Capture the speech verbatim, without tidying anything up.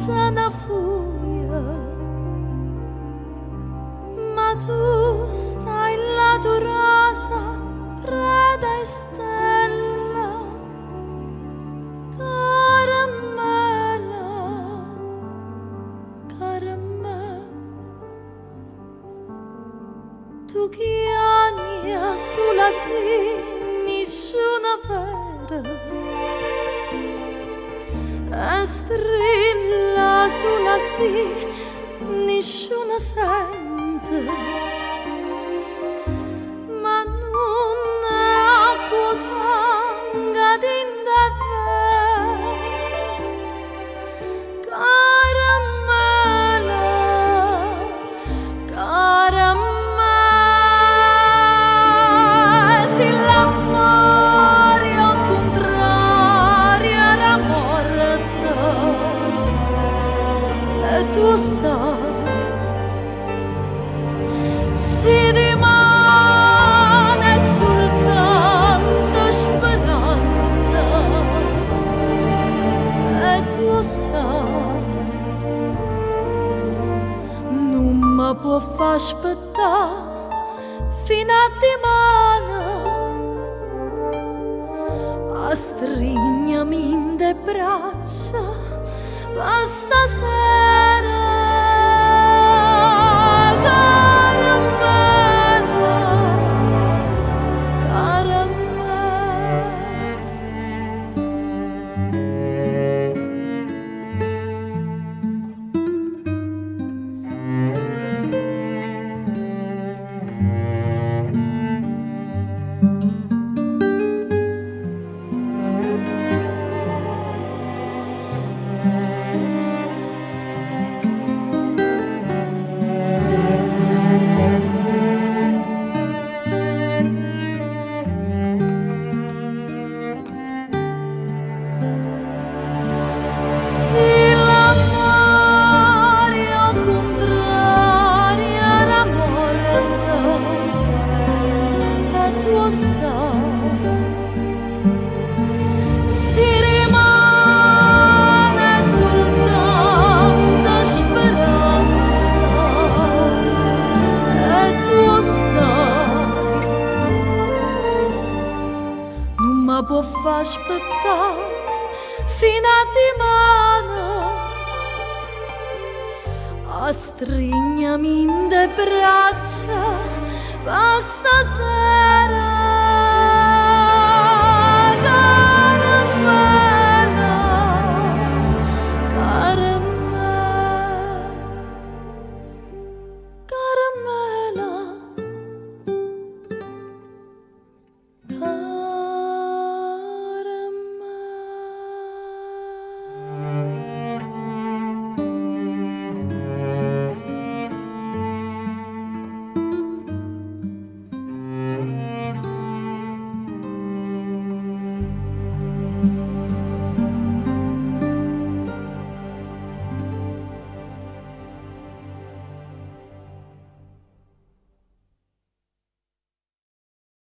passa una furia, ma tu stai là tu rosa, preda e stella, caramella, caramella. Tu chiami sulla sì, nessuna vera, e strilla sulla sì, nessuna sente, ma non è acqua sangue dinda vera, caramella, caramella. Se l'amore al contrario era morta, e tu sai, si rimane soltanto speranza, e tu sai, non mi può far aspettare fino a domani, a stringermi in le braccia per stasera. Si rimane soltanto speranza, e tu sai, non mi può far aspettare fino a domani, a stringermi in le braccia per stasera.